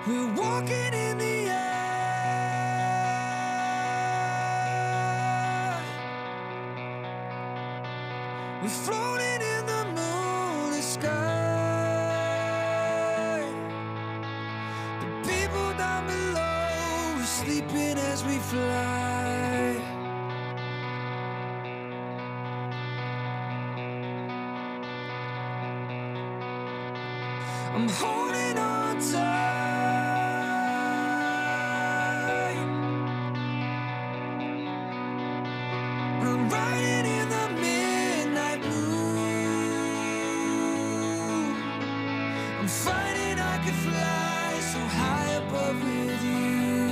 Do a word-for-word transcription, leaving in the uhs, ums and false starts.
We're walking in the air. We're floating in the moonless sky. The people down below are sleeping as we fly. I'm holding on tight. I'm riding in the midnight blue. I'm fighting, I could fly so high above with you.